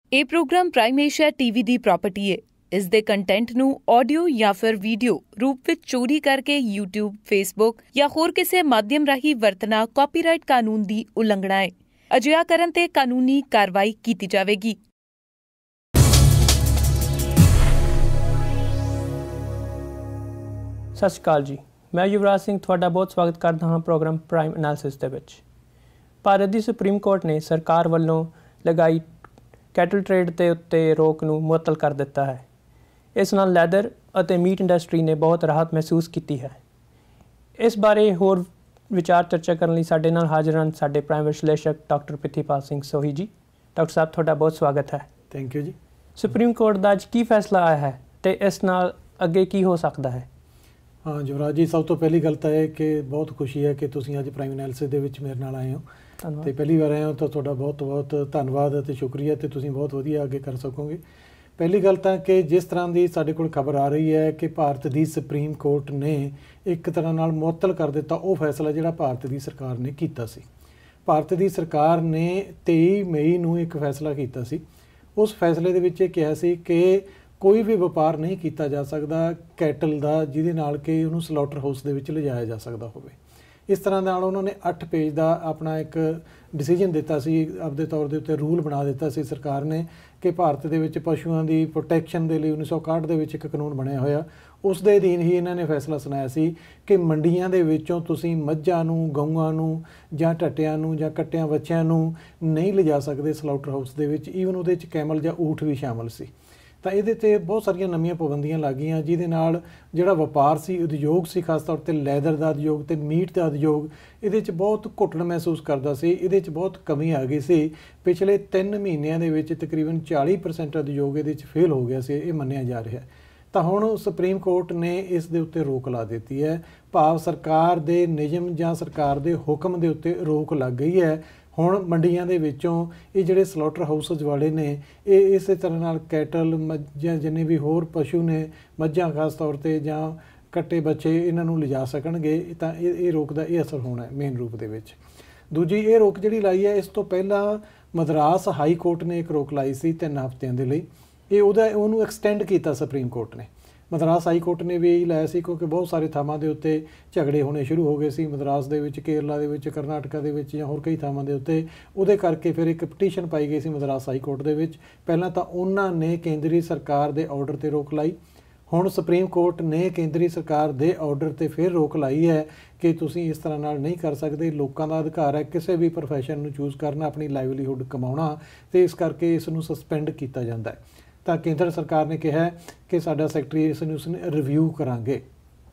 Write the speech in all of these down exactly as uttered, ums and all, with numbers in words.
ਇਹ programme Prime Asia TV ਦੀ property ਹੈ। ਇਸ ਦੇ ਕੰਟੈਂਟ ਨੂੰ ਆਡੀਓ ਜਾਂ ਫਿਰ ਵੀਡੀਓ ਰੂਪ ਵਿੱਚ ਚੋਰੀ ਕਰਕੇ YouTube, Facebook ਜਾਂ ਹੋਰ ਕਿਸੇ ਮਾਧਿਅਮ ਰਾਹੀਂ ਵਰਤਣਾ ਕਾਪੀਰਾਈਟ ਕਾਨੂੰਨ ਦੀ ਉਲੰਘਣਾ ਹੈ। ਅਜਿਹਾ ਕਰਨ ਤੇ ਕਾਨੂੰਨੀ ਕਾਰਵਾਈ ਕੀਤੀ ਜਾਵੇਗੀ। ਸਤਿ ਸ਼੍ਰੀ ਅਕਾਲ ਜੀ, ਮੈਂ ਯੁਵਰਾਜ ਸਿੰਘ ਤੁਹਾਡਾ ਬਹੁਤ ਸਵਾਗਤ ਕਰਦਾ ਹਾਂ ਪ੍ਰੋਗਰਾਮ ਪ੍ਰਾਈਮ ਐਨਾਲਿਸਿਸ ਦੇ ਵਿੱਚ। ਭਾਰਤ ਦੀ ਸੁਪਰੀਮ ਕੋਰਟ ਨੇ ਸਰਕਾਰ ਵੱਲੋਂ ਲਗਾਈ ਕੈਟਲ ਟ੍ਰੇਡ ਦੇ ਉੱਤੇ ਰੋਕ ਨੂੰ ਮੁਅੱਤਲ ਕਰ ਦਿੱਤਾ ਹੈ। ਇਸ ਨਾਲ ਲੈਦਰ ਅਤੇ ਮੀਟ ਇੰਡਸਟਰੀ ਨੇ ਬਹੁਤ ਰਾਹਤ ਮਹਿਸੂਸ ਕੀਤੀ ਹੈ। ਇਸ ਬਾਰੇ ਹੋਰ ਵਿਚਾਰ ਚਰਚਾ ਕਰਨ ਲਈ ਸਾਡੇ ਨਾਲ ਹਾਜ਼ਰ ਹਨ ਸਾਡੇ ਪ੍ਰਾਈਮ ਵਿਸ਼ਲੇਸ਼ਕ ਡਾਕਟਰ ਪ੍ਰਿਥੀਪਾਲ ਸਿੰਘ ਸੋਹੀ ਜੀ। ਡਾਕਟਰ ਸਾਹਿਬ, ਤੁਹਾਡਾ ਬਹੁਤ ਸਵਾਗਤ ਹੈ। Thank you ji. Supreme Court ਦਾ ਅੱਜ ਕੀ ਫੈਸਲਾ ਆਇਆ ਹੈ ਅਤੇ ਇਸ ਨਾਲ ਅੱਗੇ ਕੀ ਹੋ ਸਕਦਾ ਹੈ? ਹਾਂ ਯੁਵਰਾਜ ਜੀ, ਸਭ ਤੋਂ ਪਹਿਲੀ ਗੱਲ ਤਾਂ ਇਹ ਕਿ ਬਹੁਤ ਖੁਸ਼ੀ ਹੈ ਕਿ ਤੁਸੀਂ ਅੱਜ ਪ੍ਰਾਈਮ ਐਨਾਲਿਸਿਸ ਦੇ ਵਿੱਚ ਮੇਰੇ ਨਾਲ ਆਏ ਹੋ ਅਤੇ ਪਹਿਲੀ ਵਾਰ ਆਏ ਹੋ ਤਾਂ ਤੁਹਾਡਾ ਬਹੁਤ ਬਹੁਤ ਧੰਨਵਾਦ ਅਤੇ ਸ਼ੁਕਰੀਆ ਅਤੇ ਤੁਸੀਂ ਬਹੁਤ ਵਧੀਆ ਅੱਗੇ ਕਰ ਸਕੋਗੇ। ਪਹਿਲੀ ਗੱਲ ਤਾਂ ਕਿ ਜਿਸ ਤਰ੍ਹਾਂ ਦੀ ਸਾਡੇ ਕੋਲ ਖਬਰ ਆ ਰਹੀ ਹੈ ਕਿ ਭਾਰਤ ਦੀ ਸੁਪਰੀਮ ਕੋਰਟ ਨੇ ਇੱਕ ਤਰ੍ਹਾਂ ਨਾਲ ਮੁਅੱਤਲ ਕਰ ਦਿੱਤਾ ਉਹ ਫੈਸਲਾ ਜਿਹੜਾ ਭਾਰਤ ਦੀ ਸਰਕਾਰ ਨੇ ਕੀਤਾ ਸੀ। ਭਾਰਤ ਦੀ ਸਰਕਾਰ ਨੇ ਤੇਈ ਮਈ ਨੂੰ ਇੱਕ ਫੈਸਲਾ ਕੀਤਾ ਸੀ। ਉਸ ਫੈਸਲੇ ਦੇ ਵਿੱਚ ਇਹ ਕਿਹਾ ਸੀ ਕਿ ਕੋਈ ਵੀ ਵਪਾਰ ਨਹੀਂ ਕੀਤਾ ਜਾ ਸਕਦਾ ਕੈਟਲ ਦਾ ਜਿਹਦੇ ਨਾਲ ਕਿ ਉਹਨੂੰ ਸਲੌਟਰ ਹਾਊਸ ਦੇ ਵਿੱਚ ਲਿਜਾਇਆ ਜਾ ਸਕਦਾ ਹੋਵੇ। ਇਸ ਤਰ੍ਹਾਂ ਨਾਲ ਉਹਨਾਂ ਨੇ ਅੱਠ ਪੇਜ ਦਾ ਆਪਣਾ ਇੱਕ ਡਿਸੀਜਨ ਦਿੱਤਾ ਸੀ, ਆਪਦੇ ਤੌਰ ਦੇ ਉੱਤੇ ਰੂਲ ਬਣਾ ਦਿੱਤਾ ਸੀ ਸਰਕਾਰ ਨੇ ਕਿ ਭਾਰਤ ਦੇ ਵਿੱਚ ਪਸ਼ੂਆਂ ਦੀ ਪ੍ਰੋਟੈਕਸ਼ਨ ਦੇ ਲਈ ਉੱਨੀ ਸੌ ਇਕਾਹਠ ਦੇ ਵਿੱਚ ਇੱਕ ਕਾਨੂੰਨ ਬਣਿਆ ਹੋਇਆ, ਉਸ ਦੇ ਅਧੀਨ ਹੀ ਇਹਨਾਂ ਨੇ ਫੈਸਲਾ ਸੁਣਾਇਆ ਸੀ ਕਿ ਮੰਡੀਆਂ ਦੇ ਵਿੱਚੋਂ ਤੁਸੀਂ ਮੱਝਾਂ ਨੂੰ, ਗਊਆਂ ਨੂੰ ਜਾਂ ਟੱਟਿਆਂ ਨੂੰ ਜਾਂ ਕੱਟਿਆਂ ਬੱਚਿਆਂ ਨੂੰ ਨਹੀਂ ਲਿਜਾ ਸਕਦੇ ਸਲੌਟਰ ਹਾਊਸ ਦੇ ਵਿੱਚ। ਈਵਨ ਉਹਦੇ ਵਿੱਚ ਕੈਮਲ ਜਾਂ ਊਠ ਵੀ ਸ਼ਾਮਲ ਸੀ। ਤਾਂ ਇਹਦੇ 'ਤੇ ਬਹੁਤ ਸਾਰੀਆਂ ਨਵੀਆਂ ਪਾਬੰਦੀਆਂ ਲੱਗ ਗਈਆਂ ਜਿਹਦੇ ਨਾਲ ਜਿਹੜਾ ਵਪਾਰ ਸੀ, ਉਦਯੋਗ ਸੀ, ਖਾਸ ਤੌਰ 'ਤੇ ਲੈਦਰ ਦਾ ਉਦਯੋਗ ਅਤੇ ਮੀਟ ਦਾ ਉਦਯੋਗ ਇਹਦੇ 'ਚ ਬਹੁਤ ਘੁੱਟਣ ਮਹਿਸੂਸ ਕਰਦਾ ਸੀ। ਇਹਦੇ 'ਚ ਬਹੁਤ ਕਮੀ ਆ ਗਈ ਸੀ। ਪਿਛਲੇ ਤਿੰਨ ਮਹੀਨਿਆਂ ਦੇ ਵਿੱਚ ਤਕਰੀਬਨ ਚਾਲੀ ਪਰਸੈਂਟ ਉਦਯੋਗ ਇਹਦੇ 'ਚ ਫੇਲ ਹੋ ਗਿਆ ਸੀ, ਇਹ ਮੰਨਿਆ ਜਾ ਰਿਹਾ। ਤਾਂ ਹੁਣ ਸੁਪਰੀਮ ਕੋਰਟ ਨੇ ਇਸ ਦੇ ਉੱਤੇ ਰੋਕ ਲਾ ਦਿੱਤੀ ਹੈ। ਭਾਵ ਸਰਕਾਰ ਦੇ ਨਿਯਮ ਜਾਂ ਸਰਕਾਰ ਦੇ ਹੁਕਮ ਦੇ ਉੱਤੇ ਰੋਕ ਲੱਗ ਗਈ ਹੈ। ਹੁਣ ਮੰਡੀਆਂ ਦੇ ਵਿੱਚੋਂ ਇਹ ਜਿਹੜੇ ਸਲੌਟਰ ਹਾਊਸਸ ਵਾਲੇ ਨੇ ਇਹ ਇਸੇ ਤਰ੍ਹਾਂ ਨਾਲ ਕੈਟਲ, ਮੱਝਾਂ, ਜਿੰਨੇ ਵੀ ਹੋਰ ਪਸ਼ੂ ਨੇ, ਮੱਝਾਂ ਖਾਸ ਤੌਰ 'ਤੇ ਜਾਂ ਕੱਟੇ ਬੱਚੇ, ਇਹਨਾਂ ਨੂੰ ਲਿਜਾ ਸਕਣਗੇ। ਤਾਂ ਇਹ ਇਹ ਰੋਕ ਦਾ ਇਹ ਅਸਰ ਹੋਣਾ ਹੈ ਮੇਨ ਰੂਪ ਦੇ ਵਿੱਚ। ਦੂਜੀ ਇਹ ਰੋਕ ਜਿਹੜੀ ਲਾਈ ਹੈ, ਇਸ ਤੋਂ ਪਹਿਲਾਂ ਮਦਰਾਸ ਹਾਈ ਕੋਰਟ ਨੇ ਇੱਕ ਰੋਕ ਲਾਈ ਸੀ ਤਿੰਨ ਹਫ਼ਤਿਆਂ ਦੇ ਲਈ। ਇਹ ਉਹਦਾ ਉਹਨੂੰ ਐਕਸਟੈਂਡ ਕੀਤਾ ਸੁਪਰੀਮ ਕੋਰਟ ਨੇ। ਮਦਰਾਸ ਹਾਈ ਕੋਰਟ ਨੇ ਵੀ ਇਹੀ ਲਾਇਆ ਸੀ ਕਿਉਂਕਿ ਬਹੁਤ ਸਾਰੇ ਥਾਵਾਂ ਦੇ ਉੱਤੇ ਝਗੜੇ ਹੋਣੇ ਸ਼ੁਰੂ ਹੋ ਗਏ ਸੀ ਮਦਰਾਸ ਦੇ ਵਿੱਚ, ਕੇਰਲਾ ਦੇ ਵਿੱਚ, ਕਰਨਾਟਕਾ ਦੇ ਵਿੱਚ ਜਾਂ ਹੋਰ ਕਈ ਥਾਵਾਂ ਦੇ ਉੱਤੇ। ਉਹਦੇ ਕਰਕੇ ਫਿਰ ਇੱਕ ਪਟੀਸ਼ਨ ਪਾਈ ਗਈ ਸੀ ਮਦਰਾਸ ਹਾਈ ਕੋਰਟ ਦੇ ਵਿੱਚ। ਪਹਿਲਾਂ ਤਾਂ ਉਹਨਾਂ ਨੇ ਕੇਂਦਰੀ ਸਰਕਾਰ ਦੇ ਆਰਡਰ 'ਤੇ ਰੋਕ ਲਾਈ। ਹੁਣ ਸੁਪਰੀਮ ਕੋਰਟ ਨੇ ਕੇਂਦਰੀ ਸਰਕਾਰ ਦੇ ਆਰਡਰ 'ਤੇ ਫਿਰ ਰੋਕ ਲਾਈ ਹੈ ਕਿ ਤੁਸੀਂ ਇਸ ਤਰ੍ਹਾਂ ਨਾਲ ਨਹੀਂ ਕਰ ਸਕਦੇ। ਲੋਕਾਂ ਦਾ ਅਧਿਕਾਰ ਹੈ ਕਿਸੇ ਵੀ ਪ੍ਰੋਫੈਸ਼ਨ ਨੂੰ ਚੂਜ਼ ਕਰਨਾ, ਆਪਣੀ ਲਾਈਵਲੀਹੁੱਡ ਕਮਾਉਣਾ, ਅਤੇ ਇਸ ਕਰਕੇ ਇਸ ਨੂੰ ਸਸਪੈਂਡ ਕੀਤਾ ਜਾਂਦਾ ਹੈ। ਤਾਂ ਕੇਂਦਰ ਸਰਕਾਰ ਨੇ ਕਿਹਾ ਕਿ ਸਾਡਾ ਸੈਕਟਰੀ ਇਸ ਨੂੰ ਰਿਵਿਊ ਕਰਾਂਗੇ।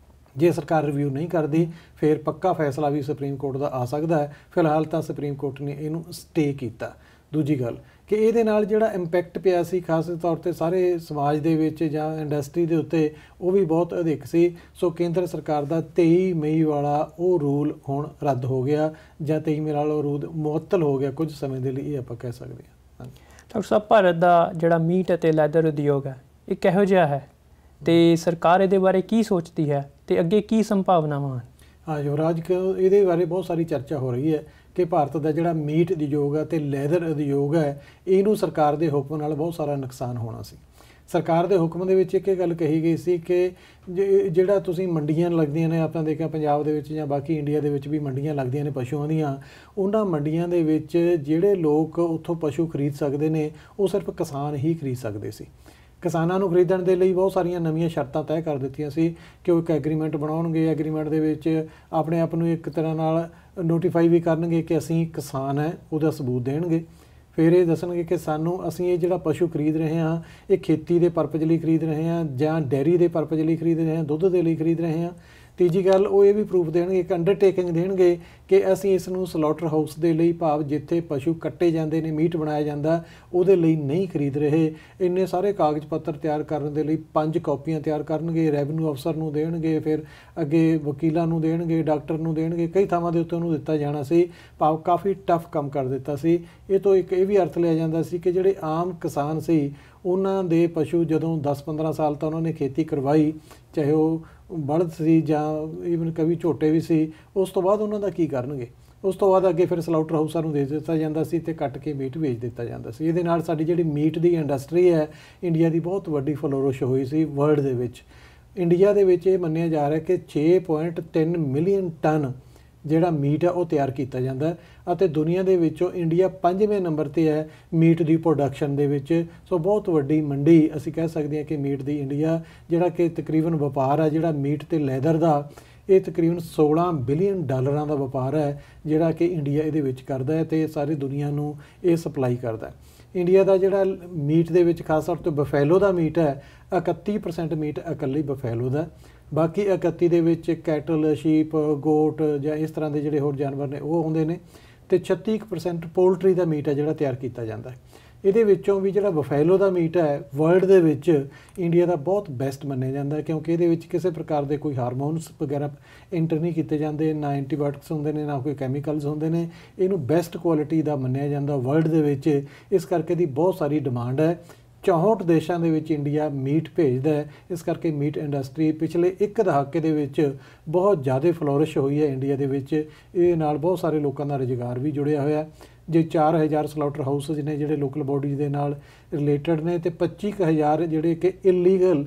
ਜੇ ਸਰਕਾਰ ਰਿਵਿਊ ਨਹੀਂ ਕਰਦੀ ਫਿਰ ਪੱਕਾ ਫੈਸਲਾ ਵੀ ਸੁਪਰੀਮ ਕੋਰਟ ਦਾ ਆ ਸਕਦਾ ਹੈ। ਫਿਲਹਾਲ ਤਾਂ ਸੁਪਰੀਮ ਕੋਰਟ ਨੇ ਇਹਨੂੰ ਸਟੇ ਕੀਤਾ। ਦੂਜੀ ਗੱਲ ਕਿ ਇਹਦੇ ਨਾਲ ਜਿਹੜਾ ਇੰਪੈਕਟ ਪਿਆ ਸੀ ਖਾਸ ਤੌਰ 'ਤੇ ਸਾਰੇ ਸਮਾਜ ਦੇ ਵਿੱਚ ਜਾਂ ਇੰਡਸਟਰੀ ਦੇ ਉੱਤੇ, ਉਹ ਵੀ ਬਹੁਤ ਅਧਿਕ ਸੀ। ਸੋ ਕੇਂਦਰ ਸਰਕਾਰ ਦਾ ਤੇਈ ਮਈ ਵਾਲਾ ਉਹ ਰੂਲ ਹੁਣ ਰੱਦ ਹੋ ਗਿਆ ਜਾਂ ਤੇਈ ਮਈ ਵਾਲਾ ਉਹ ਰੂਲ ਮੁਅੱਤਲ ਹੋ ਗਿਆ ਕੁਝ ਸਮੇਂ ਦੇ ਲਈ, ਇਹ ਆਪਾਂ ਕਹਿ ਸਕਦੇ ਹਾਂ। ਹਾਂਜੀ ਡਾਕਟਰ ਸਾਹਿਬ, ਭਾਰਤ ਦਾ ਜਿਹੜਾ ਮੀਟ ਅਤੇ ਲੈਦਰ ਉਦਯੋਗ ਹੈ ਇਹ ਕਿਹੋ ਜਿਹਾ ਹੈ ਅਤੇ ਸਰਕਾਰ ਇਹਦੇ ਬਾਰੇ ਕੀ ਸੋਚਦੀ ਹੈ ਅਤੇ ਅੱਗੇ ਕੀ ਸੰਭਾਵਨਾਵਾਂ ਹਨ? ਹਾਂ ਯੁਵਰਾਜ, ਇਹਦੇ ਬਾਰੇ ਬਹੁਤ ਸਾਰੀ ਚਰਚਾ ਹੋ ਰਹੀ ਹੈ ਕਿ ਭਾਰਤ ਦਾ ਜਿਹੜਾ ਮੀਟ ਉਦਯੋਗ ਹੈ ਅਤੇ ਲੈਦਰ ਉਦਯੋਗ ਹੈ ਇਹਨੂੰ ਸਰਕਾਰ ਦੇ ਹੁਕਮ ਨਾਲ ਬਹੁਤ ਸਾਰਾ ਨੁਕਸਾਨ ਹੋਣਾ ਸੀ। ਸਰਕਾਰ ਦੇ ਹੁਕਮ ਦੇ ਵਿੱਚ ਇੱਕ ਇਹ ਗੱਲ ਕਹੀ ਗਈ ਸੀ ਕਿ ਜਿਹੜਾ ਤੁਸੀਂ ਮੰਡੀਆਂ ਲੱਗਦੀਆਂ ਨੇ, ਆਪਾਂ ਦੇਖਿਆ ਪੰਜਾਬ ਦੇ ਵਿੱਚ ਜਾਂ ਬਾਕੀ ਇੰਡੀਆ ਦੇ ਵਿੱਚ ਵੀ ਮੰਡੀਆਂ ਲੱਗਦੀਆਂ ਨੇ ਪਸ਼ੂਆਂ ਦੀਆਂ, ਉਹਨਾਂ ਮੰਡੀਆਂ ਦੇ ਵਿੱਚ ਜਿਹੜੇ ਲੋਕ ਉੱਥੋਂ ਪਸ਼ੂ ਖਰੀਦ ਸਕਦੇ ਨੇ ਉਹ ਸਿਰਫ ਕਿਸਾਨ ਹੀ ਖਰੀਦ ਸਕਦੇ ਸੀ। ਕਿਸਾਨਾਂ ਨੂੰ ਖਰੀਦਣ ਦੇ ਲਈ ਬਹੁਤ ਸਾਰੀਆਂ ਨਵੀਆਂ ਸ਼ਰਤਾਂ ਤੈਅ ਕਰ ਦਿੱਤੀਆਂ ਸੀ ਕਿ ਉਹ ਇੱਕ ਐਗਰੀਮੈਂਟ ਬਣਾਉਣਗੇ। ਐਗਰੀਮੈਂਟ ਦੇ ਵਿੱਚ ਆਪਣੇ ਆਪ ਨੂੰ ਇੱਕ ਤਰ੍ਹਾਂ ਨਾਲ ਨੋਟੀਫਾਈ ਵੀ ਕਰਨਗੇ ਕਿ ਅਸੀਂ ਕਿਸਾਨ ਹੈ, ਉਹਦਾ ਸਬੂਤ ਦੇਣਗੇ। ਫਿਰ ਇਹ ਦੱਸਣਗੇ ਕਿ ਸਾਨੂੰ ਅਸੀਂ ਇਹ ਜਿਹੜਾ ਪਸ਼ੂ ਖਰੀਦ ਰਹੇ ਹਾਂ ਇਹ ਖੇਤੀ ਦੇ ਪਰਪਜ਼ ਲਈ ਖਰੀਦ ਰਹੇ ਹਾਂ ਜਾਂ ਡੇਅਰੀ ਦੇ ਪਰਪਜ਼ ਲਈ ਖਰੀਦ ਰਹੇ ਹਾਂ, ਦੁੱਧ ਦੇ ਲਈ ਖਰੀਦ ਰਹੇ ਹਾਂ। ਤੀਜੀ ਗੱਲ, ਉਹ ਇਹ ਵੀ ਪ੍ਰੂਫ ਦੇਣਗੇ, ਇੱਕ ਅੰਡਰਟੇਕਿੰਗ ਦੇਣਗੇ ਕਿ ਅਸੀਂ ਇਸ ਨੂੰ ਸਲੌਟਰ ਹਾਊਸ ਦੇ ਲਈ, ਭਾਵ ਜਿੱਥੇ ਪਸ਼ੂ ਕੱਟੇ ਜਾਂਦੇ ਨੇ, ਮੀਟ ਬਣਾਇਆ ਜਾਂਦਾ, ਉਹਦੇ ਲਈ ਨਹੀਂ ਖਰੀਦ ਰਹੇ। ਇੰਨੇ ਸਾਰੇ ਕਾਗਜ਼ ਪੱਤਰ ਤਿਆਰ ਕਰਨ ਦੇ ਲਈ ਪੰਜ ਕਾਪੀਆਂ ਤਿਆਰ ਕਰਨਗੇ, ਰੈਵਨਿਊ ਅਫਸਰ ਨੂੰ ਦੇਣਗੇ, ਫਿਰ ਅੱਗੇ ਵਕੀਲਾਂ ਨੂੰ ਦੇਣਗੇ, ਡਾਕਟਰ ਨੂੰ ਦੇਣਗੇ, ਕਈ ਥਾਵਾਂ ਦੇ ਉੱਤੇ ਉਹਨੂੰ ਦਿੱਤਾ ਜਾਣਾ ਸੀ। ਭਾਵ ਕਾਫੀ ਟਫ ਕੰਮ ਕਰ ਦਿੱਤਾ ਸੀ। ਇਹ ਤੋਂ ਇੱਕ ਇਹ ਵੀ ਅਰਥ ਲਿਆ ਜਾਂਦਾ ਸੀ ਕਿ ਜਿਹੜੇ ਆਮ ਕਿਸਾਨ ਸੀ ਉਹਨਾਂ ਦੇ ਪਸ਼ੂ ਜਦੋਂ ਦਸ ਪੰਦਰਾਂ ਸਾਲ ਤਾਂ ਉਹਨਾਂ ਨੇ ਖੇਤੀ ਕਰਵਾਈ, ਚਾਹੇ ਉਹ ਬਲਦ ਸੀ ਜਾਂ ਈਵਨ ਕਵੀ ਝੋਟੇ ਵੀ ਸੀ, ਉਸ ਤੋਂ ਬਾਅਦ ਉਹਨਾਂ ਦਾ ਕੀ ਕਰਨਗੇ? ਉਸ ਤੋਂ ਬਾਅਦ ਅੱਗੇ ਫਿਰ ਸਲਾਊਟਰ ਹਾਊਸਾਂ ਨੂੰ ਦੇ ਦਿੱਤਾ ਜਾਂਦਾ ਸੀ ਤੇ ਕੱਟ ਕੇ ਮੀਟ ਵੇਚ ਦਿੱਤਾ ਜਾਂਦਾ ਸੀ। ਇਹਦੇ ਨਾਲ ਸਾਡੀ ਜਿਹੜੀ ਮੀਟ ਦੀ ਇੰਡਸਟਰੀ ਹੈ ਇੰਡੀਆ ਦੀ ਬਹੁਤ ਵੱਡੀ ਫਲੋਰਿਸ਼ ਹੋਈ ਸੀ ਵਰਲਡ ਦੇ ਵਿੱਚ। ਇੰਡੀਆ ਦੇ ਵਿੱਚ ਇਹ ਮੰਨਿਆ ਜਾ ਰਿਹਾ ਕਿ ਛੇ ਪੁਆਇੰਟ ਤਿੰਨ ਮਿਲੀਅਨ ਟਨ ਜਿਹੜਾ ਮੀਟ ਹੈ ਉਹ ਤਿਆਰ ਕੀਤਾ ਜਾਂਦਾ ਅਤੇ ਦੁਨੀਆ ਦੇ ਵਿੱਚੋਂ ਇੰਡੀਆ ਪੰਜਵੇਂ ਨੰਬਰ 'ਤੇ ਹੈ ਮੀਟ ਦੀ ਪ੍ਰੋਡਕਸ਼ਨ ਦੇ ਵਿੱਚ। ਸੋ ਬਹੁਤ ਵੱਡੀ ਮੰਡੀ ਅਸੀਂ ਕਹਿ ਸਕਦੇ ਹਾਂ ਕਿ ਮੀਟ ਦੀ ਇੰਡੀਆ, ਜਿਹੜਾ ਕਿ ਤਕਰੀਬਨ ਵਪਾਰ ਹੈ ਜਿਹੜਾ ਮੀਟ ਤੇ ਲੈਦਰ ਦਾ, ਇਹ ਤਕਰੀਬਨ ਸੋਲਾਂ ਬਿਲੀਅਨ ਡਾਲਰਾਂ ਦਾ ਵਪਾਰ ਹੈ ਜਿਹੜਾ ਕਿ ਇੰਡੀਆ ਇਹਦੇ ਵਿੱਚ ਕਰਦਾ ਹੈ ਅਤੇ ਸਾਰੀ ਦੁਨੀਆ ਨੂੰ ਇਹ ਸਪਲਾਈ ਕਰਦਾ। ਇੰਡੀਆ ਦਾ ਜਿਹੜਾ ਮੀਟ ਦੇ ਵਿੱਚ ਖਾਸ ਤੌਰ 'ਤੇ ਬਫੈਲੋ ਦਾ ਮੀਟ ਹੈ, ਇਕੱਤੀ ਪਰਸੈਂਟ ਮੀਟ ਇਕੱਲੇ ਬਫੈਲੋ ਦਾ, ਬਾਕੀ ਇਕੱਤੀ ਦੇ ਵਿੱਚ ਕੈਟਲ, ਸ਼ੀਪ, ਗੋਟ ਜਾਂ ਇਸ ਤਰ੍ਹਾਂ ਦੇ ਜਿਹੜੇ ਹੋਰ ਜਾਨਵਰ ਨੇ ਉਹ ਆਉਂਦੇ ਨੇ ਅਤੇ ਛੱਤੀ ਪਰਸੈਂਟ ਪੋਲਟਰੀ ਦਾ ਮੀਟ ਹੈ ਜਿਹੜਾ ਤਿਆਰ ਕੀਤਾ ਜਾਂਦਾ ਹੈ। ਇਹਦੇ ਵਿੱਚੋਂ ਵੀ ਜਿਹੜਾ ਬਫੈਲੋ ਦਾ ਮੀਟ ਹੈ ਵਰਲਡ ਦੇ ਵਿੱਚ ਇੰਡੀਆ ਦਾ ਬਹੁਤ ਬੈਸਟ ਮੰਨਿਆ ਜਾਂਦਾ ਕਿਉਂਕਿ ਇਹਦੇ ਵਿੱਚ ਕਿਸੇ ਪ੍ਰਕਾਰ ਦੇ ਕੋਈ ਹਾਰਮੋਨਸ ਵਗੈਰਾ ਐਂਟਰ ਨਹੀਂ ਕੀਤੇ ਜਾਂਦੇ, ਨਾ ਐਂਟੀਬਾਇਓਟਿਕਸ ਹੁੰਦੇ ਨੇ, ਨਾ ਕੋਈ ਕੈਮੀਕਲਸ ਹੁੰਦੇ ਨੇ। ਇਹਨੂੰ ਬੈਸਟ ਕੁਆਲਿਟੀ ਦਾ ਮੰਨਿਆ ਜਾਂਦਾ ਵਰਲਡ ਦੇ ਵਿੱਚ, ਇਸ ਕਰਕੇ ਦੀ ਬਹੁਤ ਸਾਰੀ ਡਿਮਾਂਡ ਹੈ। ਚੌਂਹਠ ਦੇਸ਼ਾਂ ਦੇ ਵਿੱਚ ਇੰਡੀਆ ਮੀਟ ਭੇਜਦਾ ਹੈ, ਇਸ ਕਰਕੇ ਮੀਟ ਇੰਡਸਟਰੀ ਪਿਛਲੇ ਇੱਕ ਦਹਾਕੇ ਦੇ ਵਿੱਚ ਬਹੁਤ ਜ਼ਿਆਦਾ ਫਲੋਰਿਸ਼ ਹੋਈ ਹੈ ਇੰਡੀਆ ਦੇ ਵਿੱਚ। ਇਹਦੇ ਨਾਲ ਬਹੁਤ ਸਾਰੇ ਲੋਕਾਂ ਦਾ ਰੁਜ਼ਗਾਰ ਵੀ ਜੁੜਿਆ ਹੋਇਆ। ਜੇ ਚਾਰ ਹਜ਼ਾਰ ਸਲਾਊਟਰ ਹਾਊਸਸ ਨੇ ਜਿਹੜੇ ਲੋਕਲ ਬੋਡੀਜ਼ ਦੇ ਨਾਲ ਰਿਲੇਟਡ ਨੇ ਅਤੇ ਪੱਚੀ ਕੁ ਹਜ਼ਾਰ ਜਿਹੜੇ ਕਿ ਇਲੀਗਲ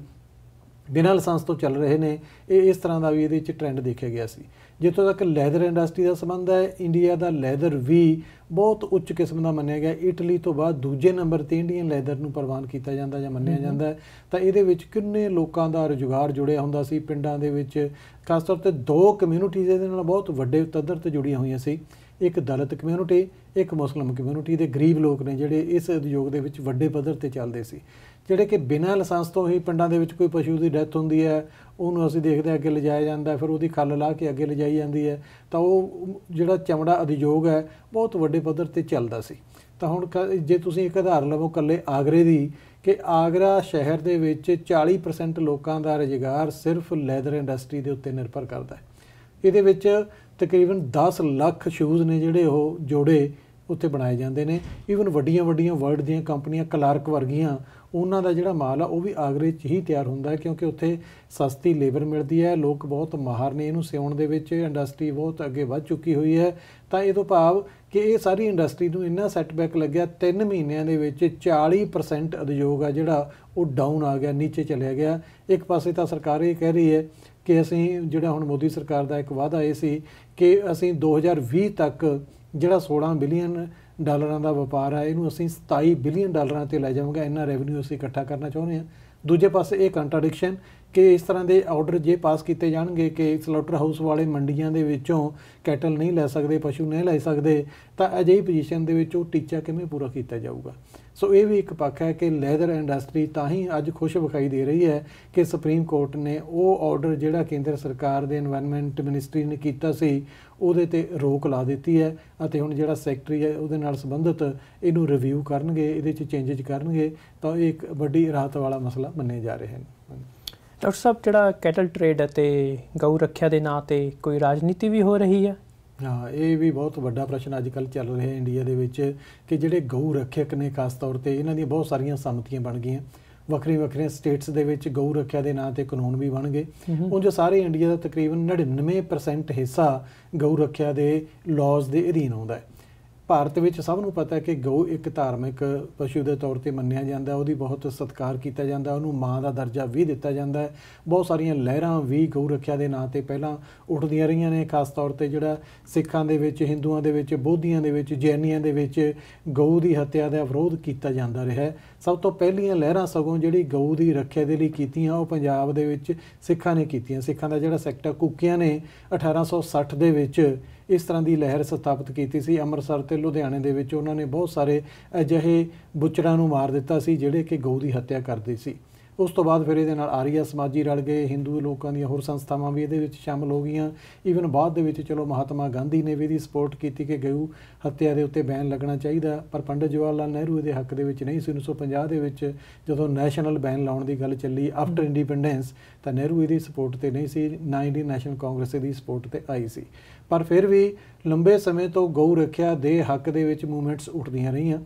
ਬਿਨਾਂ ਲਾਇਸੈਂਸ ਤੋਂ ਚੱਲ ਰਹੇ ਨੇ, ਇਹ ਇਸ ਤਰ੍ਹਾਂ ਦਾ ਵੀ ਇਹਦੇ ਵਿੱਚ ਟਰੈਂਡ ਦੇਖਿਆ ਗਿਆ ਸੀ। ਜਿੱਥੋਂ ਤੱਕ ਲੈਦਰ ਇੰਡਸਟਰੀ ਦਾ ਸੰਬੰਧ ਹੈ, ਇੰਡੀਆ ਦਾ ਲੈਦਰ ਵੀ ਬਹੁਤ ਉੱਚ ਕਿਸਮ ਦਾ ਮੰਨਿਆ ਗਿਆ। ਇਟਲੀ ਤੋਂ ਬਾਅਦ ਦੂਜੇ ਨੰਬਰ 'ਤੇ ਇੰਡੀਅਨ ਲੈਦਰ ਨੂੰ ਪ੍ਰਵਾਨ ਕੀਤਾ ਜਾਂਦਾ ਜਾਂ ਮੰਨਿਆ ਜਾਂਦਾ। ਤਾਂ ਇਹਦੇ ਵਿੱਚ ਕਿੰਨੇ ਲੋਕਾਂ ਦਾ ਰੁਜ਼ਗਾਰ ਜੁੜਿਆ ਹੁੰਦਾ ਸੀ ਪਿੰਡਾਂ ਦੇ ਵਿੱਚ। ਖਾਸ ਤੌਰ 'ਤੇ ਦੋ ਕਮਿਊਨਿਟੀਜ਼ ਇਹਦੇ ਨਾਲ ਬਹੁਤ ਵੱਡੇ ਪੱਧਰ 'ਤੇ ਜੁੜੀਆਂ ਹੋਈਆਂ ਸੀ, ਇੱਕ ਦਲਿਤ ਕਮਿਊਨਿਟੀ, ਇੱਕ ਮੁਸਲਿਮ ਕਮਿਊਨਿਟੀ ਦੇ ਗਰੀਬ ਲੋਕ ਨੇ ਜਿਹੜੇ ਇਸ ਉਦਯੋਗ ਦੇ ਵਿੱਚ ਵੱਡੇ ਪੱਧਰ 'ਤੇ ਚੱਲਦੇ ਸੀ, ਜਿਹੜੇ ਕਿ ਬਿਨਾਂ ਲਾਇਸੈਂਸ ਤੋਂ ਹੀ ਪਿੰਡਾਂ ਦੇ ਵਿੱਚ ਕੋਈ ਪਸ਼ੂ ਦੀ ਡੈਥ ਹੁੰਦੀ ਹੈ ਉਹਨੂੰ ਅਸੀਂ ਦੇਖਦੇ ਅੱਗੇ ਲਿਜਾਇਆ ਜਾਂਦਾ, ਫਿਰ ਉਹਦੀ ਖੱਲ ਲਾ ਕੇ ਅੱਗੇ ਲਿਜਾਈ ਜਾਂਦੀ ਹੈ। ਤਾਂ ਉਹ ਜਿਹੜਾ ਚਮੜਾ ਉਦਯੋਗ ਹੈ ਬਹੁਤ ਵੱਡੇ ਪੱਧਰ 'ਤੇ ਚੱਲਦਾ ਸੀ। ਤਾਂ ਹੁਣ ਜੇ ਤੁਸੀਂ ਇੱਕ ਉਦਾਹਰਨ ਲਵੋ ਇਕੱਲੇ ਆਗਰੇ ਦੀ, ਕਿ ਆਗਰਾ ਸ਼ਹਿਰ ਦੇ ਵਿੱਚ ਚਾਲੀ ਪਰਸੈਂਟ ਲੋਕਾਂ ਦਾ ਰੁਜ਼ਗਾਰ ਸਿਰਫ ਲੈਦਰ ਇੰਡਸਟਰੀ ਦੇ ਉੱਤੇ ਨਿਰਭਰ ਕਰਦਾ ਹੈ। ਇਹਦੇ ਵਿੱਚ ਤਕਰੀਬਨ ਦਸ ਲੱਖ ਸ਼ੂਜ਼ ਨੇ ਜਿਹੜੇ ਉਹ ਜੋੜੇ ਉੱਥੇ ਬਣਾਏ ਜਾਂਦੇ ਨੇ। ਈਵਨ ਵੱਡੀਆਂ ਵੱਡੀਆਂ ਵਰਲਡ ਦੀਆਂ ਕੰਪਨੀਆਂ ਕਲਾਰਕ ਵਰਗੀਆਂ, ਉਹਨਾਂ ਦਾ ਜਿਹੜਾ ਮਾਲ ਆ ਉਹ ਵੀ ਆਗਰੇ 'ਚ ਹੀ ਤਿਆਰ ਹੁੰਦਾ ਹੈ ਕਿਉਂਕਿ ਉੱਥੇ ਸਸਤੀ ਲੇਬਰ ਮਿਲਦੀ ਹੈ, ਲੋਕ ਬਹੁਤ ਮਾਹਰ ਨੇ ਇਹਨੂੰ ਸਿਉਣ ਦੇ ਵਿੱਚ, ਇੰਡਸਟਰੀ ਬਹੁਤ ਅੱਗੇ ਵੱਧ ਚੁੱਕੀ ਹੋਈ ਹੈ। ਤਾਂ ਇਹ ਤੋਂ ਭਾਵ ਕਿ ਇਹ ਸਾਰੀ ਇੰਡਸਟਰੀ ਨੂੰ ਇੰਨਾ ਸੈਟਬੈਕ ਲੱਗਿਆ, ਤਿੰਨ ਮਹੀਨਿਆਂ ਦੇ ਵਿੱਚ ਚਾਲੀ ਪਰਸੈਂਟ ਉਦਯੋਗ ਆ ਜਿਹੜਾ ਉਹ ਡਾਊਨ ਆ ਗਿਆ, ਨੀਚੇ ਚਲਿਆ ਗਿਆ। ਇੱਕ ਪਾਸੇ ਤਾਂ ਸਰਕਾਰ ਇਹ ਕਹਿ ਰਹੀ ਹੈ ਕਿ ਅਸੀਂ ਜਿਹੜਾ ਹੁਣ ਮੋਦੀ ਸਰਕਾਰ ਦਾ ਇੱਕ ਵਾਅਦਾ ਇਹ ਸੀ ਕਿ ਅਸੀਂ ਦੋ ਹਜ਼ਾਰ ਵੀਹ ਤੱਕ ਜਿਹੜਾ ਸੋਲਾਂ ਬਿਲੀਅਨ ਡਾਲਰਾਂ ਦਾ ਵਪਾਰ ਹੈ ਇਹਨੂੰ ਅਸੀਂ ਸਤਾਈ ਬਿਲੀਅਨ ਡਾਲਰਾਂ 'ਤੇ ਲੈ ਜਾਵਾਂਗੇ, ਇੰਨਾ ਰੈਵਨਿਊ ਅਸੀਂ ਇਕੱਠਾ ਕਰਨਾ ਚਾਹੁੰਦੇ ਹਾਂ। ਦੂਜੇ ਪਾਸੇ ਇਹ ਕੰਟਰਾਡਿਕਸ਼ਨ ਕਿ ਇਸ ਤਰ੍ਹਾਂ ਦੇ ਆਰਡਰ ਜੇ ਪਾਸ ਕੀਤੇ ਜਾਣਗੇ ਕਿ ਸਲਾਊਟਰ ਹਾਊਸ ਵਾਲੇ ਮੰਡੀਆਂ ਦੇ ਵਿੱਚੋਂ ਕੈਟਲ ਨਹੀਂ ਲੈ ਸਕਦੇ, ਪਸ਼ੂ ਨਹੀਂ ਲੈ ਸਕਦੇ, ਤਾਂ ਅਜਿਹੀ ਪੋਜੀਸ਼ਨ ਦੇ ਵਿੱਚ ਉਹ ਟੀਚਾ ਕਿਵੇਂ ਪੂਰਾ ਕੀਤਾ ਜਾਊਗਾ। ਸੋ ਇਹ ਵੀ ਇੱਕ ਪੱਖ ਹੈ ਕਿ ਲੈਦਰ ਇੰਡਸਟਰੀ ਤਾਂ ਹੀ ਅੱਜ ਖੁਸ਼ ਵਿਖਾਈ ਦੇ ਰਹੀ ਹੈ ਕਿ ਸੁਪਰੀਮ ਕੋਰਟ ਨੇ ਉਹ ਆਰਡਰ ਜਿਹੜਾ ਕੇਂਦਰ ਸਰਕਾਰ ਦੇ ਇਨਵਾਇਰਨਮੈਂਟ ਮਿਨਿਸਟਰੀ ਨੇ ਕੀਤਾ ਸੀ ਉਹਦੇ 'ਤੇ ਰੋਕ ਲਾ ਦਿੱਤੀ ਹੈ ਅਤੇ ਹੁਣ ਜਿਹੜਾ ਸੈਕਟਰੀ ਹੈ ਉਹਦੇ ਨਾਲ ਸੰਬੰਧਿਤ ਇਹਨੂੰ ਰਿਵਿਊ ਕਰਨਗੇ, ਇਹਦੇ 'ਚ ਚੇਂਜਿਸ ਕਰਨਗੇ। ਤਾਂ ਇਹ ਇੱਕ ਵੱਡੀ ਰਾਹਤ ਵਾਲਾ ਮਸਲਾ ਮੰਨੇ ਜਾ ਰਹੇ ਹਨ। ਡਾਕਟਰ ਸਾਹਿਬ, ਜਿਹੜਾ ਕੈਟਲ ਟਰੇਡ ਅਤੇ ਗਊ ਰੱਖਿਆ ਦੇ ਨਾਂ 'ਤੇ ਕੋਈ ਰਾਜਨੀਤੀ ਵੀ ਹੋ ਰਹੀ ਹੈ? ਹਾਂ, ਇਹ ਵੀ ਬਹੁਤ ਵੱਡਾ ਪ੍ਰਸ਼ਨ ਅੱਜ ਕੱਲ੍ਹ ਚੱਲ ਰਿਹਾ ਇੰਡੀਆ ਦੇ ਵਿੱਚ ਕਿ ਜਿਹੜੇ ਗਊ ਰੱਖਿਅਕ ਨੇ ਖਾਸ ਤੌਰ 'ਤੇ ਇਹਨਾਂ ਦੀਆਂ ਬਹੁਤ ਸਾਰੀਆਂ ਸੰਮਤੀਆਂ ਬਣ ਗਈਆਂ। ਵੱਖਰੀਆਂ ਵੱਖਰੀਆਂ ਸਟੇਟਸ ਦੇ ਵਿੱਚ ਗਊ ਰੱਖਿਆ ਦੇ ਨਾਂ 'ਤੇ ਕਾਨੂੰਨ ਵੀ ਬਣ ਗਏ। ਉਂਝ ਸਾਰੇ ਇੰਡੀਆ ਦਾ ਤਕਰੀਬਨ ਨੜਿਨਵੇਂ ਪਰਸੈਂਟ ਹਿੱਸਾ ਗਊ ਰੱਖਿਆ ਦੇ ਲੌਜ਼ ਦੇ ਅਧੀਨ ਆਉਂਦਾ ਹੈ। ਭਾਰਤ ਵਿੱਚ ਸਭ ਨੂੰ ਪਤਾ ਕਿ ਗਊ ਇੱਕ ਧਾਰਮਿਕ ਪਸ਼ੂ ਦੇ ਤੌਰ 'ਤੇ ਮੰਨਿਆ ਜਾਂਦਾ, ਉਹਦੀ ਬਹੁਤ ਸਤਿਕਾਰ ਕੀਤਾ ਜਾਂਦਾ, ਉਹਨੂੰ ਮਾਂ ਦਾ ਦਰਜਾ ਵੀ ਦਿੱਤਾ ਜਾਂਦਾ ਹੈ। ਬਹੁਤ ਸਾਰੀਆਂ ਲਹਿਰਾਂ ਵੀ ਗਊ ਰੱਖਿਆ ਦੇ ਨਾਂ 'ਤੇ ਪਹਿਲਾਂ ਉੱਠਦੀਆਂ ਰਹੀਆਂ ਨੇ, ਖਾਸ ਤੌਰ 'ਤੇ ਜਿਹੜਾ ਸਿੱਖਾਂ ਦੇ ਵਿੱਚ, ਹਿੰਦੂਆਂ ਦੇ ਵਿੱਚ, ਬੋਧੀਆਂ ਦੇ ਵਿੱਚ, ਜੈਨੀਆਂ ਦੇ ਵਿੱਚ ਗਊ ਦੀ ਹੱਤਿਆ ਦਾ ਵਿਰੋਧ ਕੀਤਾ ਜਾਂਦਾ ਰਿਹਾ। ਸਭ ਤੋਂ ਪਹਿਲੀਆਂ ਲਹਿਰਾਂ ਸਗੋਂ ਜਿਹੜੀ ਗਊ ਦੀ ਰੱਖਿਆ ਦੇ ਲਈ ਕੀਤੀਆਂ ਉਹ ਪੰਜਾਬ ਦੇ ਵਿੱਚ ਸਿੱਖਾਂ ਨੇ ਕੀਤੀਆਂ। ਸਿੱਖਾਂ ਦਾ ਜਿਹੜਾ ਸੈਕਟ ਆ ਕੂਕੀਆਂ ਨੇ ਅਠਾਰਾਂ ਸੌ ਸੱਠ ਦੇ ਵਿੱਚ ਇਸ ਤਰ੍ਹਾਂ ਦੀ ਲਹਿਰ ਸਥਾਪਿਤ ਕੀਤੀ ਸੀ। ਅੰਮ੍ਰਿਤਸਰ ਅਤੇ ਲੁਧਿਆਣੇ ਦੇ ਵਿੱਚ ਉਹਨਾਂ ਨੇ ਬਹੁਤ ਸਾਰੇ ਅਜਿਹੇ ਬੁੱਚੜਾਂ ਨੂੰ ਮਾਰ ਦਿੱਤਾ ਸੀ ਜਿਹੜੇ ਕਿ ਗਊ ਦੀ ਹੱਤਿਆ ਕਰਦੇ ਸੀ। ਉਸ ਤੋਂ ਬਾਅਦ ਫਿਰ ਇਹਦੇ ਨਾਲ ਆਰੀਆ ਸਮਾਜੀ ਰਲ ਗਏ, ਹਿੰਦੂ ਲੋਕਾਂ ਦੀਆਂ ਹੋਰ ਸੰਸਥਾਵਾਂ ਵੀ ਇਹਦੇ ਵਿੱਚ ਸ਼ਾਮਲ ਹੋ ਗਈਆਂ। ਈਵਨ ਬਾਅਦ ਦੇ ਵਿੱਚ ਚਲੋ ਮਹਾਤਮਾ ਗਾਂਧੀ ਨੇ ਵੀ ਇਹਦੀ ਸਪੋਰਟ ਕੀਤੀ ਕਿ ਗਊ ਹੱਤਿਆ ਦੇ ਉੱਤੇ ਬੈਨ ਲੱਗਣਾ ਚਾਹੀਦਾ, ਪਰ ਪੰਡਿਤ ਜਵਾਹਰ ਲਾਲ ਨਹਿਰੂ ਇਹਦੇ ਹੱਕ ਦੇ ਵਿੱਚ ਨਹੀਂ ਸੀ। ਉੱਨੀ ਸੌ ਪੰਜਾਹ ਦੇ ਵਿੱਚ ਜਦੋਂ ਨੈਸ਼ਨਲ ਬੈਨ ਲਾਉਣ ਦੀ ਗੱਲ ਚੱਲੀ ਆਫਟਰ ਇੰਡੀਪੈਂਡੈਂਸ, ਤਾਂ ਨਹਿਰੂ ਇਹਦੀ ਸਪੋਰਟ 'ਤੇ ਨਹੀਂ ਸੀ, ਨਾ ਇੰਡੀਅਨ ਨੈਸ਼ਨਲ ਕਾਂਗਰਸ ਇਹਦੀ ਸਪੋਰਟ 'ਤੇ ਆਈ ਸੀ। ਪਰ ਫਿਰ ਵੀ ਲੰਬੇ ਸਮੇਂ ਤੋਂ ਗਊ ਰੱਖਿਆ ਦੇ ਹੱਕ ਦੇ ਵਿੱਚ ਮੂਵਮੈਂਟਸ ਉੱਠਦੀਆਂ ਰਹੀਆਂ।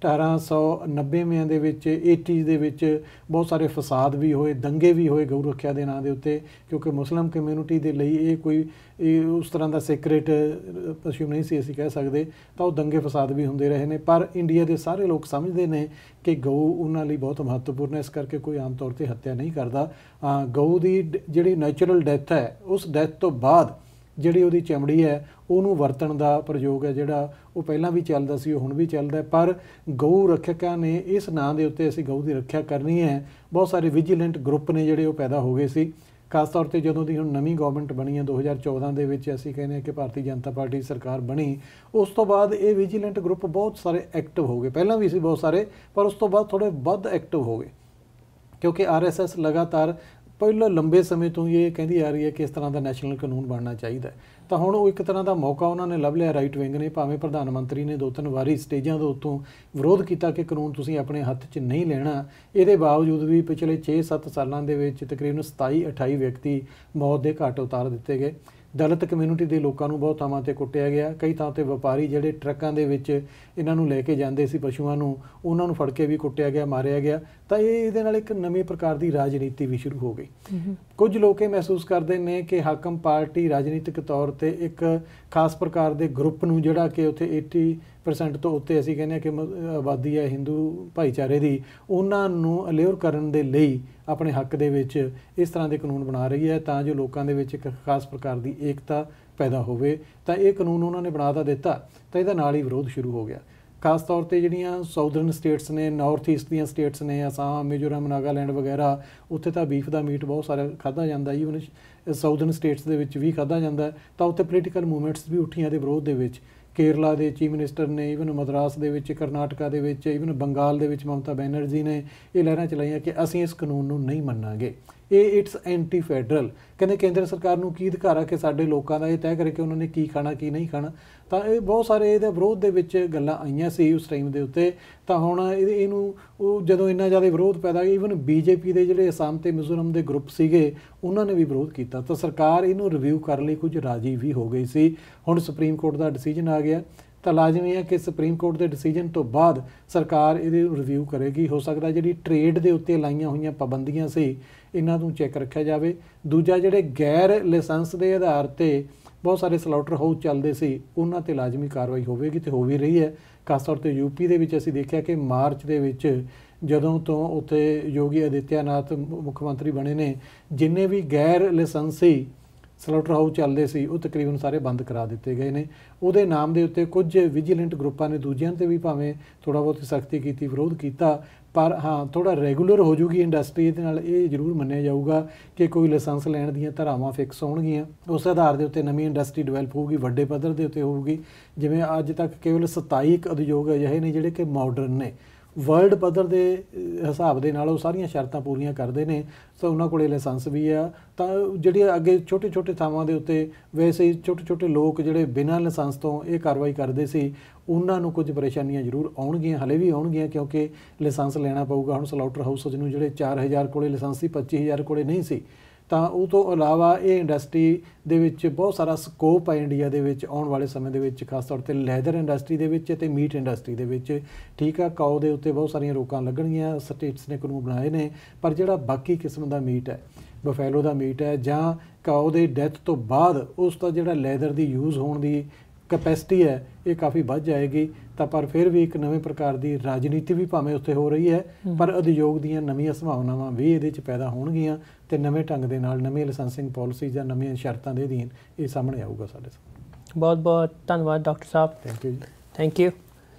ਅਠਾਰਾਂ ਸੌ ਨੱਬੇਵਿਆਂ ਦੇ ਵਿੱਚ ਏਟੀਜ਼ ਦੇ ਵਿੱਚ ਬਹੁਤ ਸਾਰੇ ਫਸਾਦ ਵੀ ਹੋਏ, ਦੰਗੇ ਵੀ ਹੋਏ ਗਊ ਰੱਖਿਆ ਦੇ ਨਾਂ ਦੇ ਉੱਤੇ, ਕਿਉਂਕਿ ਮੁਸਲਿਮ ਕਮਿਊਨਿਟੀ ਦੇ ਲਈ ਇਹ ਕੋਈ ਇਹ ਉਸ ਤਰ੍ਹਾਂ ਦਾ ਸੀਕ੍ਰੇਟ ਪਸ਼ੂ ਨਹੀਂ ਸੀ ਅਸੀਂ ਕਹਿ ਸਕਦੇ, ਤਾਂ ਉਹ ਦੰਗੇ ਫਸਾਦ ਵੀ ਹੁੰਦੇ ਰਹੇ ਨੇ। ਪਰ ਇੰਡੀਆ ਦੇ ਸਾਰੇ ਲੋਕ ਸਮਝਦੇ ਨੇ ਕਿ ਗਊ ਉਹਨਾਂ ਲਈ ਬਹੁਤ ਮਹੱਤਵਪੂਰਨ ਹੈ, ਇਸ ਕਰਕੇ ਕੋਈ ਆਮ ਤੌਰ 'ਤੇ ਹੱਤਿਆ ਨਹੀਂ ਕਰਦਾ। ਗਊ ਦੀ ਜਿਹੜੀ ਨੈਚੁਰਲ ਡੈਥ ਹੈ, ਉਸ ਡੈਥ ਤੋਂ ਬਾਅਦ ਜਿਹੜੀ ਉਹਦੀ ਚਮੜੀ ਹੈ ਉਹਨੂੰ ਵਰਤਣ ਦਾ ਪ੍ਰਯੋਗ ਹੈ ਜਿਹੜਾ ਉਹ ਪਹਿਲਾਂ ਵੀ ਚੱਲਦਾ ਸੀ, ਉਹ ਹੁਣ ਵੀ ਚੱਲਦਾ। ਪਰ ਗਊ ਰੱਖਿਅਕਾਂ ਨੇ ਇਸ ਨਾਂ ਦੇ ਉੱਤੇ ਅਸੀਂ ਗਊ ਦੀ ਰੱਖਿਆ ਕਰਨੀ ਹੈ, ਬਹੁਤ ਸਾਰੇ ਵਿਜੀਲੈਂਟ ਗਰੁੱਪ ਨੇ ਜਿਹੜੇ ਉਹ ਪੈਦਾ ਹੋ ਗਏ ਸੀ। ਖਾਸ ਤੌਰ 'ਤੇ ਜਦੋਂ ਦੀ ਹੁਣ ਨਵੀਂ ਗੌਰਮੈਂਟ ਬਣੀ ਹੈ ਦੋ ਹਜ਼ਾਰ ਚੌਦਾਂ ਦੇ ਵਿੱਚ, ਅਸੀਂ ਕਹਿੰਦੇ ਹਾਂ ਕਿ ਭਾਰਤੀ ਜਨਤਾ ਪਾਰਟੀ ਸਰਕਾਰ ਬਣੀ, ਉਸ ਤੋਂ ਬਾਅਦ ਇਹ ਵਿਜੀਲੈਂਟ ਗਰੁੱਪ ਬਹੁਤ ਸਾਰੇ ਐਕਟਿਵ ਹੋ ਗਏ। ਪਹਿਲਾਂ ਵੀ ਸੀ ਬਹੁਤ ਸਾਰੇ, ਪਰ ਉਸ ਤੋਂ ਬਾਅਦ ਥੋੜ੍ਹੇ ਵੱਧ ਐਕਟਿਵ ਹੋ ਗਏ, ਕਿਉਂਕਿ ਆਰ ਐਸ ਐਸ ਲਗਾਤਾਰ ਪਹਿਲਾਂ ਲੰਬੇ ਸਮੇਂ ਤੋਂ ਹੀ ਇਹ ਕਹਿੰਦੀ ਆ ਰਹੀ ਹੈ ਕਿ ਇਸ ਤਰ੍ਹਾਂ ਦਾ ਨੈਸ਼ਨਲ ਕਾਨੂੰਨ ਬਣਨਾ ਚਾਹੀਦਾ। ਤਾਂ ਹੁਣ ਉਹ ਇੱਕ ਤਰ੍ਹਾਂ ਦਾ ਮੌਕਾ ਉਹਨਾਂ ਨੇ ਲੱਭ ਲਿਆ, ਰਾਈਟ ਵਿੰਗ ਨੇ। ਭਾਵੇਂ ਪ੍ਰਧਾਨ ਮੰਤਰੀ ਨੇ ਦੋ ਤਿੰਨ ਵਾਰੀ ਸਟੇਜਾਂ ਦੇ ਉੱਤੋਂ ਵਿਰੋਧ ਕੀਤਾ ਕਿ ਕਾਨੂੰਨ ਤੁਸੀਂ ਆਪਣੇ ਹੱਥ 'ਚ ਨਹੀਂ ਲੈਣਾ, ਇਹਦੇ ਬਾਵਜੂਦ ਵੀ ਪਿਛਲੇ ਛੇ ਸੱਤ ਸਾਲਾਂ ਦੇ ਵਿੱਚ ਤਕਰੀਬਨ ਸਤਾਈ ਅਠਾਈ ਵਿਅਕਤੀ ਮੌਤ ਦੇ ਘਾਟ ਉਤਾਰ ਦਿੱਤੇ ਗਏ। ਦਲਿਤ ਕਮਿਊਨਿਟੀ ਦੇ ਲੋਕਾਂ ਨੂੰ ਬਹੁਤ ਥਾਵਾਂ 'ਤੇ ਕੁੱਟਿਆ ਗਿਆ। ਕਈ ਥਾਂ 'ਤੇ ਵਪਾਰੀ ਜਿਹੜੇ ਟਰੱਕਾਂ ਦੇ ਵਿੱਚ ਇਹਨਾਂ ਨੂੰ ਲੈ ਕੇ ਜਾਂਦੇ ਸੀ ਪਸ਼ੂਆਂ ਨੂੰ, ਉਹਨਾਂ ਨੂੰ ਫੜ ਕੇ ਵੀ ਕੁੱਟਿਆ ਗਿਆ, ਮਾਰਿਆ ਗਿਆ। ਤਾਂ ਇਹ ਇਹਦੇ ਨਾਲ ਇੱਕ ਨਵੇਂ ਪ੍ਰਕਾਰ ਦੀ ਰਾਜਨੀਤੀ ਵੀ ਸ਼ੁਰੂ ਹੋ ਗਈ। ਕੁਝ ਲੋਕ ਇਹ ਮਹਿਸੂਸ ਕਰਦੇ ਨੇ ਕਿ ਹਾਕਮ ਪਾਰਟੀ ਰਾਜਨੀਤਿਕ ਤੌਰ 'ਤੇ ਇੱਕ ਖਾਸ ਪ੍ਰਕਾਰ ਦੇ ਗਰੁੱਪ ਨੂੰ, ਜਿਹੜਾ ਕਿ ਉੱਥੇ eighty percent ਤੋਂ ਉੱਤੇ ਅਸੀਂ ਕਹਿੰਦੇ ਹਾਂ ਕਿ ਆਬਾਦੀ ਹੈ ਹਿੰਦੂ ਭਾਈਚਾਰੇ ਦੀ, ਉਹਨਾਂ ਨੂੰ ਅਲਿਓਰ ਕਰਨ ਦੇ ਲਈ ਆਪਣੇ ਹੱਕ ਦੇ ਵਿੱਚ ਇਸ ਤਰ੍ਹਾਂ ਦੇ ਕਾਨੂੰਨ ਬਣਾ ਰਹੀ ਹੈ, ਤਾਂ ਜੋ ਲੋਕਾਂ ਦੇ ਵਿੱਚ ਇੱਕ ਖਾਸ ਪ੍ਰਕਾਰ ਦੀ ਏਕਤਾ ਪੈਦਾ ਹੋਵੇ। ਤਾਂ ਇਹ ਕਾਨੂੰਨ ਉਹਨਾਂ ਨੇ ਬਣਾ ਤਾਂ ਦਿੱਤਾ, ਤਾਂ ਇਹਦਾ ਨਾਲ ਹੀ ਵਿਰੋਧ ਸ਼ੁਰੂ ਹੋ ਗਿਆ। ਖਾਸ ਤੌਰ 'ਤੇ ਜਿਹੜੀਆਂ ਸਾਊਦਰਨ ਸਟੇਟਸ ਨੇ, ਨਾਰਥ ਈਸਟ ਦੀਆਂ ਸਟੇਟਸ ਨੇ, ਅਸਾਮ, ਮਿਜ਼ੋਰਮ, ਨਾਗਾਲੈਂਡ ਵਗੈਰਾ, ਉੱਥੇ ਤਾਂ ਬੀਫ ਦਾ ਮੀਟ ਬਹੁਤ ਸਾਰਾ ਖਾਧਾ ਜਾਂਦਾ, ਈਵਨ ਸਾਊਦਰਨ ਸਟੇਟਸ ਦੇ ਵਿੱਚ ਵੀ ਖਾਧਾ ਜਾਂਦਾ। ਤਾਂ ਉੱਥੇ ਪੋਲੀਟੀਕਲ ਮੂਵਮੈਂਟਸ ਵੀ ਉੱਠੀਆਂ ਦੇ ਵਿਰੋਧ ਦੇ ਵਿੱਚ। ਕੇਰਲਾ ਦੇ ਚੀਫ ਮਿਨਿਸਟਰ ਨੇ, ਈਵਨ ਮਦਰਾਸ ਦੇ ਵਿੱਚ, ਕਰਨਾਟਕਾ ਦੇ ਵਿੱਚ, ਈਵਨ ਬੰਗਾਲ ਦੇ ਵਿੱਚ ਮਮਤਾ ਬੈਨਰਜੀ ਨੇ ਇਹ ਲਹਿਰਾਂ ਚਲਾਈਆਂ ਕਿ ਅਸੀਂ ਇਸ ਕਾਨੂੰਨ ਨੂੰ ਨਹੀਂ ਮੰਨਾਂਗੇ, ਇਹ ਇਟਸ ਐਂਟੀ ਫੈਡਰਲ। ਕਹਿੰਦੇ ਕੇਂਦਰ ਸਰਕਾਰ ਨੂੰ ਕੀ ਅਧਿਕਾਰ ਆ ਕਿ ਸਾਡੇ ਲੋਕਾਂ ਦਾ ਇਹ ਤੈਅ ਕਰੇ ਕਿ ਉਹਨਾਂ ਨੇ ਕੀ ਖਾਣਾ ਕੀ ਨਹੀਂ ਖਾਣਾ। ਤਾਂ ਇਹ ਬਹੁਤ ਸਾਰੇ ਇਹਦੇ ਵਿਰੋਧ ਦੇ ਵਿੱਚ ਗੱਲਾਂ ਆਈਆਂ ਸੀ ਉਸ ਟਾਈਮ ਦੇ ਉੱਤੇ। ਤਾਂ ਹੁਣ ਇਹ ਇਹਨੂੰ ਉਹ ਜਦੋਂ ਇੰਨਾ ਜ਼ਿਆਦਾ ਵਿਰੋਧ ਪੈਦਾ, ਈਵਨ ਬੀਜੇਪੀ ਦੇ ਜਿਹੜੇ ਅਸਾਮ ਅਤੇ ਮਿਜ਼ੋਰਮ ਦੇ ਗਰੁੱਪ ਸੀਗੇ ਉਹਨਾਂ ਨੇ ਵੀ ਵਿਰੋਧ ਕੀਤਾ। ਤਾਂ ਸਰਕਾਰ ਇਹਨੂੰ ਰਿਵਿਊ ਕਰਨ ਲਈ ਕੁਝ ਰਾਜੀ ਵੀ ਹੋ ਗਈ ਸੀ। ਹੁਣ ਸੁਪਰੀਮ ਕੋਰਟ ਦਾ ਡਿਸੀਜਨ ਆ ਗਿਆ, ਤਾਂ ਲਾਜ਼ਮੀ ਹੈ ਕਿ ਸੁਪਰੀਮ ਕੋਰਟ ਦੇ ਡਿਸੀਜਨ ਤੋਂ ਬਾਅਦ ਸਰਕਾਰ ਇਹਦੇ ਰਿਵਿਊ ਕਰੇਗੀ। ਹੋ ਸਕਦਾ ਜਿਹੜੀ ਟਰੇਡ ਦੇ ਉੱਤੇ ਲਾਈਆਂ ਹੋਈਆਂ ਪਾਬੰਦੀਆਂ ਸੀ ਇਹਨਾਂ ਨੂੰ ਚੈੱਕ ਰੱਖਿਆ ਜਾਵੇ। ਦੂਜਾ, ਜਿਹੜੇ ਗੈਰ ਲਾਇਸੈਂਸ ਦੇ ਆਧਾਰ 'ਤੇ ਬਹੁਤ ਸਾਰੇ ਸਲਾਊਟਰ ਹਾਊਸ ਚੱਲਦੇ ਸੀ ਉਹਨਾਂ 'ਤੇ ਲਾਜ਼ਮੀ ਕਾਰਵਾਈ ਹੋਵੇਗੀ, ਅਤੇ ਹੋ ਵੀ ਰਹੀ ਹੈ। ਖਾਸ ਤੌਰ 'ਤੇ ਯੂਪੀ ਦੇ ਵਿੱਚ ਅਸੀਂ ਦੇਖਿਆ ਕਿ ਮਾਰਚ ਦੇ ਵਿੱਚ ਜਦੋਂ ਤੋਂ ਉੱਥੇ ਯੋਗੀ ਆਦਿੱਤਿਆਨਾਥ ਮੁੱਖ ਮੰਤਰੀ ਬਣੇ ਨੇ, ਜਿੰਨੇ ਵੀ ਗੈਰ ਲਾਇਸੈਂਸੀ ਸਲਾਊਟਰ ਹਾਊਸ ਚੱਲਦੇ ਸੀ ਉਹ ਤਕਰੀਬਨ ਸਾਰੇ ਬੰਦ ਕਰਾ ਦਿੱਤੇ ਗਏ ਨੇ। ਉਹਦੇ ਨਾਮ ਦੇ ਉੱਤੇ ਕੁਝ ਵਿਜੀਲੈਂਟ ਗਰੁੱਪਾਂ ਨੇ ਦੂਜਿਆਂ 'ਤੇ ਵੀ ਭਾਵੇਂ ਥੋੜ੍ਹਾ ਬਹੁਤ ਸਖਤੀ ਕੀਤੀ, ਵਿਰੋਧ ਕੀਤਾ, ਪਰ ਹਾਂ ਥੋੜ੍ਹਾ ਰੈਗੂਲਰ ਹੋ ਜੂਗੀ ਇੰਡਸਟਰੀ। ਇਹਦੇ ਨਾਲ ਇਹ ਜ਼ਰੂਰ ਮੰਨਿਆ ਜਾਊਗਾ ਕਿ ਕੋਈ ਲਾਇਸੈਂਸ ਲੈਣ ਦੀਆਂ ਧਾਰਾਵਾਂ ਫਿਕਸ ਹੋਣਗੀਆਂ, ਉਸ ਆਧਾਰ ਦੇ ਉੱਤੇ ਨਵੀਂ ਇੰਡਸਟਰੀ ਡਿਵੈਲਪ ਹੋਊਗੀ, ਵੱਡੇ ਪੱਧਰ ਦੇ ਉੱਤੇ ਹੋਊਗੀ। ਜਿਵੇਂ ਅੱਜ ਤੱਕ ਕੇਵਲ ਸਤਾਈ ਕੁ ਉਦਯੋਗ ਅਜਿਹੇ ਨੇ ਜਿਹੜੇ ਕਿ ਮਾਡਰਨ ਨੇ, ਵਰਲਡ ਪੱਧਰ ਦੇ ਹਿਸਾਬ ਦੇ ਨਾਲ ਉਹ ਸਾਰੀਆਂ ਸ਼ਰਤਾਂ ਪੂਰੀਆਂ ਕਰਦੇ ਨੇ, ਤਾਂ ਉਹਨਾਂ ਕੋਲ ਲਾਇਸੈਂਸ ਵੀ ਆ। ਤਾਂ ਜਿਹੜੀਆਂ ਅੱਗੇ ਛੋਟੇ ਛੋਟੇ ਥਾਵਾਂ ਦੇ ਉੱਤੇ ਵੈਸੇ ਹੀ ਛੋਟੇ ਛੋਟੇ ਲੋਕ ਜਿਹੜੇ ਬਿਨਾਂ ਲਾਇਸੈਂਸ ਤੋਂ ਇਹ ਕਾਰਵਾਈ ਕਰਦੇ ਸੀ, ਉਹਨਾਂ ਨੂੰ ਕੁਝ ਪਰੇਸ਼ਾਨੀਆਂ ਜ਼ਰੂਰ ਆਉਣਗੀਆਂ, ਹਲੇ ਵੀ ਆਉਣਗੀਆਂ, ਕਿਉਂਕਿ ਲਾਇਸੈਂਸ ਲੈਣਾ ਪਊਗਾ। ਹੁਣ ਸਲਾਊਟਰ ਹਾਊਸ ਨੂੰ ਜਿਹੜੇ ਚਾਰ ਹਜ਼ਾਰ ਕੋਲੇ ਲਾਇਸੈਂਸ ਸੀ, ਪੱਚੀ ਹਜ਼ਾਰ ਕੋਲੇ ਨਹੀਂ ਸੀ। ਤਾਂ ਉਹ ਤੋਂ ਇਲਾਵਾ ਇਹ ਇੰਡਸਟਰੀ ਦੇ ਵਿੱਚ ਬਹੁਤ ਸਾਰਾ ਸਕੋਪ ਹੈ ਇੰਡੀਆ ਦੇ ਵਿੱਚ ਆਉਣ ਵਾਲੇ ਸਮੇਂ ਦੇ ਵਿੱਚ, ਖਾਸ ਤੌਰ 'ਤੇ ਲੈਦਰ ਇੰਡਸਟਰੀ ਦੇ ਵਿੱਚ ਅਤੇ ਮੀਟ ਇੰਡਸਟਰੀ ਦੇ ਵਿੱਚ। ਠੀਕ ਆ, ਕਾਓ ਦੇ ਉੱਤੇ ਬਹੁਤ ਸਾਰੀਆਂ ਰੋਕਾਂ ਲੱਗਣਗੀਆਂ, ਸਟੇਟਸ ਨੇ ਕਾਨੂੰਨ ਬਣਾਏ ਨੇ, ਪਰ ਜਿਹੜਾ ਬਾਕੀ ਕਿਸਮ ਦਾ ਮੀਟ ਹੈ, ਬਫੈਲੋ ਦਾ ਮੀਟ ਹੈ ਜਾਂ ਕਾਓ ਦੇ ਡੈਥ ਤੋਂ ਬਾਅਦ ਉਸ ਦਾ ਜਿਹੜਾ ਲੈਦਰ ਦੀ ਯੂਜ਼ ਹੋਣ ਦੀ ਕੈਪੈਸਿਟੀ ਹੈ ਇਹ ਕਾਫੀ ਵੱਧ ਜਾਏਗੀ। ਤਾਂ ਪਰ ਫਿਰ ਵੀ ਇੱਕ ਨਵੇਂ ਪ੍ਰਕਾਰ ਦੀ ਰਾਜਨੀਤੀ ਵੀ ਭਾਵੇਂ ਉੱਥੇ ਹੋ ਰਹੀ ਹੈ, ਪਰ ਉਦਯੋਗ ਦੀਆਂ ਨਵੀਆਂ ਸੰਭਾਵਨਾਵਾਂ ਵੀ ਇਹਦੇ 'ਚ ਪੈਦਾ ਹੋਣਗੀਆਂ, ਅਤੇ ਨਵੇਂ ਢੰਗ ਦੇ ਨਾਲ ਨਵੀਆਂ ਲਾਇਸੈਂਸਿੰਗ ਪਾਲਿਸੀ ਜਾਂ ਨਵੀਆਂ ਸ਼ਰਤਾਂ ਦੇ ਅਧੀਨ ਇਹ ਸਾਹਮਣੇ ਆਊਗਾ ਸਾਡੇ ਸਾਹਮਣੇ। ਬਹੁਤ ਬਹੁਤ ਧੰਨਵਾਦ ਡਾਕਟਰ ਸਾਹਿਬ। Thank you ji. Thank you.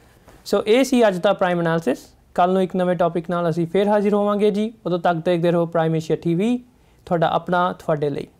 So ਇਹ ਸੀ ਅੱਜ ਦਾ ਪ੍ਰਾਈਮ ਐਨਾਲਿਸਿਸ। ਕੱਲ੍ਹ ਨੂੰ ਇੱਕ ਨਵੇਂ ਟੌਪਿਕ ਨਾਲ ਅਸੀਂ ਫਿਰ ਹਾਜ਼ਰ ਹੋਵਾਂਗੇ ਜੀ। ਉਦੋਂ ਤੱਕ ਦੇਖਦੇ ਰਹੋ ਪ੍ਰਾਈਮ ਏਸ਼ੀਆ ਟੀ ਵੀ, ਤੁਹਾਡਾ ਆਪਣਾ ਤੁਹਾਡੇ ਲਈ।